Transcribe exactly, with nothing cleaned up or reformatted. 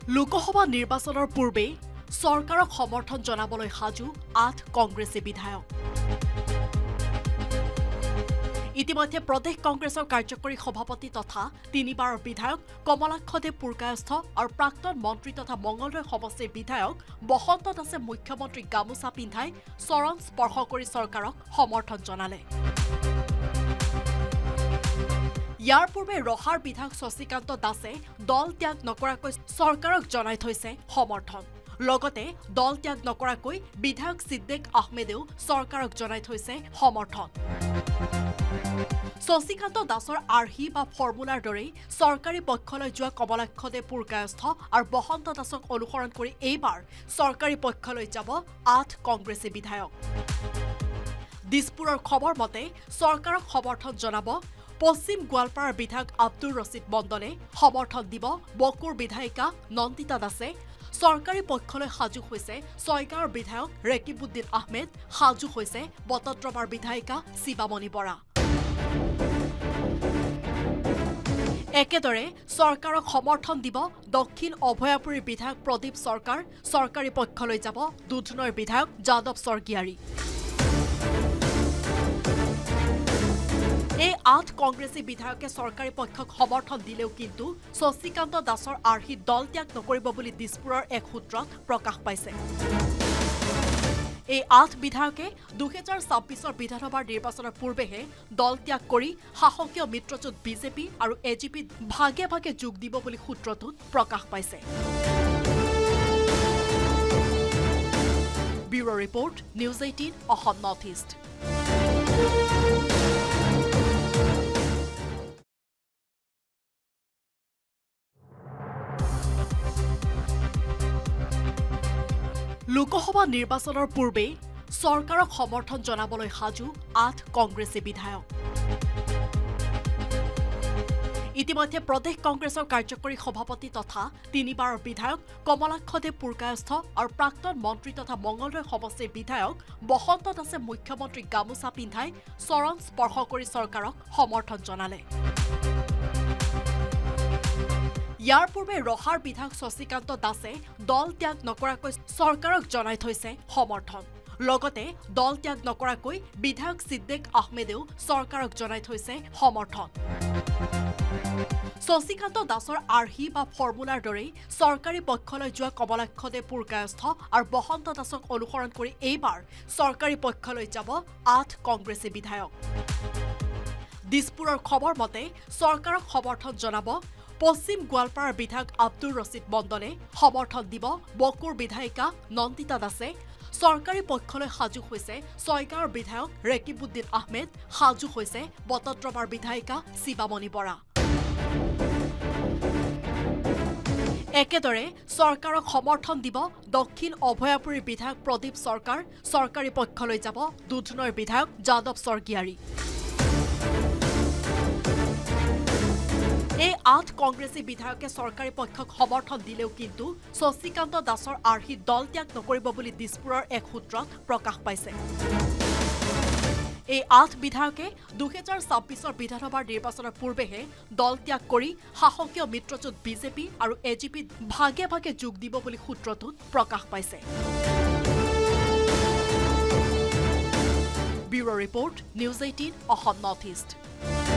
লোকসভা নিৰ্বাচনৰ পূৰ্বে চৰকাৰক সমৰ্থন জনাবলৈ সাজু আঠ কংগ্ৰেছী বিধায়ক। ইতিমধ্যে প্ৰদেশ কংগ্ৰেছৰ কাৰ্যকৰী সভাপতি তথা তিনিবাৰৰ বিধায়ক কমলাক্ষদেৱ পুৰকায়স্থ আৰু প্ৰাক্তন মন্ত্ৰী তথা মঙ্গলদৈ সমষ্টিৰ বিধায়ক বসন্ত দাসে মুখ্যমন্ত্ৰীক গামোচা পিন্ধাই চৰণ স্পৰ্শ কৰি চৰকাৰক সমৰ্থন জনালে। ইয়াৰ পূৰ্বে ৰহাৰ বিধায়ক শশীকান্ত দাসে দল ত্যাগ নকৰাকৈ চৰকাৰক জনাই থৈছে সমৰ্থন। লগতে দল ত্যাগ নকৰাকৈ বিধায়ক সিদ্দিক আহমেদেও চৰকাৰক জনাই থৈছে সমৰ্থন। শশীকান্ত দাসৰ আৰ্হি বা ফৰ্মুলাৰ দৰেই চৰকাৰী পক্ষলৈ যোৱা কমলাক্ষদেৱ পুৰকায়স্থ আৰু বসন্ত দাসক অনুসৰণ কৰি এইবাৰ চৰকাৰী পক্ষলৈ যাব আঠ কংগ্ৰেছী বিধায়ক। দিছপুৰৰ খবৰ মতে চৰকাৰক সমৰ্থন জনাব পশ্চিম গোৱালপাৰাৰ বিধায়ক আব্দুৰ ৰছিদ মণ্ডলে, সমৰ্থন দিব বকুৰ বিধায়িকা নন্দিতা দাসে, চৰকাৰী পক্ষলৈ সাজু হৈছে ছয়গাঁৱৰ বিধায়ক ৰেকিবুদ্দিন আহমেদ, সাজু হৈছে বটদ্ৰৱাৰ বিধায়িকা শিৱামণি বৰা। একেদৰে চৰকাৰক সমৰ্থন দিব দক্ষিণ অভয়াপুৰীৰ বিধায়ক প্ৰদীপ চৰকাৰ, চৰকাৰী পক্ষলৈ যাব দুধনৈৰ বিধায়ক যাদৱ স্বৰ্গীয়াৰী। এই আঠ কংগ্ৰেছী বিধায়কে চৰকাৰী পক্ষক সমৰ্থন দিলেও কিন্তু শশীকান্ত দাসৰ আৰ্হিত দল ত্যাগ নকৰিব বুলি দিছপুৰৰ এক সূত্ৰত প্ৰকাশ পাইছে। এই আঠ বিধায়কে দুহেজাৰ ছাব্বিছৰ বিধানসভাৰ নিৰ্বাচনৰ পূৰ্বেহে দল ত্যাগ কৰি শাসকীয় মিত্ৰজোঁট বিজেপি আৰু এজিপিত ভাগে ভাগে যোগ দিব বুলি সূত্ৰটোত প্ৰকাশ পাইছে। Bureau report, news eighteen Assam north east. Lok Sabha নিৰ্বাচনৰ পূৰ্বে চৰকাৰক সমৰ্থন জনাবলৈ সাজু আঠ কংগ্ৰেছী বিধায়ক। ইতিমধ্যে প্ৰদেশ কংগ্ৰেছৰ কাৰ্যকৰী সভাপতি তথা তিনিবাৰৰ বিধায়ক কমলাক্ষদেৱ পুৰকায়স্থ আৰু প্ৰাক্তন মন্ত্ৰী তথা মঙ্গলদৈ সমষ্টিৰ বিধায়ক বসন্ত দাসে মুখ্যমন্ত্ৰীক গামোচা পিন্ধাই চৰণ স্পৰ্শ কৰি চৰকাৰক সমৰ্থন জনালে। ইয়াৰ পূৰ্বে ৰহাৰ বিধায়ক শশীকান্ত দাসে দল ত্যাগ নকৰাকৈ চৰকাৰক জনাই থৈছে সমৰ্থন। লগতে দল ত্যাগ নকৰাকৈ বিধায়ক সিদ্দিক আহমেদেও চৰকাৰক জনাই থৈছে সমৰ্থন। শশীকান্ত দাসৰ আৰ্হি বা ফৰ্মুলাৰ দৰেই চৰকাৰী পক্ষলৈ যোৱা কমলাক্ষদেৱ পুৰকায়স্থ আৰু বসন্ত দাসক অনুসৰণ কৰি এইবাৰ চৰকাৰী পক্ষলৈ যাব আঠ কংগ্ৰেছী বিধায়ক। দিছপুৰৰ খবৰ মতে চৰকাৰক সমৰ্থন জনাব পশ্চিম গোৱালপাৰাৰ বিধায়ক আব্দুৰ ৰছিদ মণ্ডলে, সমৰ্থন দিব বকুৰ বিধায়িকা নন্দিতা দাসে, চৰকাৰী পক্ষলৈ সাজু হৈছে ছয়গাঁৱৰ বিধায়ক ৰেকিবুদ্দিন আহমেদ, সাজু হৈছে বটদ্ৰৱাৰ বিধায়িকা শিৱামণি বৰা। একেদৰে চৰকাৰক সমৰ্থন দিব দক্ষিণ অভয়াপুৰীৰ বিধায়ক প্ৰদীপ চৰকাৰ, চৰকাৰী পক্ষলৈ যাব দুধনৈৰ বিধায়ক যাদৱ স্বৰ্গীয়াৰী। এই আঠ কংগ্ৰেছী বিধায়কে চৰকাৰী পক্ষক সমৰ্থন দিলেও কিন্তু শশীকান্ত দাসৰ আৰ্হিত দল ত্যাগ নকৰিব বুলি দিছপুৰৰ এক সূত্ৰত প্ৰকাশ পাইছে। এই আঠ বিধায়কে দুহেজাৰ ছাব্বিছৰ বিধানসভাৰ নিৰ্বাচনৰ পূৰ্বেহে দল ত্যাগ কৰি শাসকীয় মিত্ৰজোঁট বিজেপি আৰু এজিপিত ভাগে ভাগে যোগ দিব বুলি সূত্ৰটোত প্ৰকাশ পাইছে। Bureau report, news eighteen Assam north east.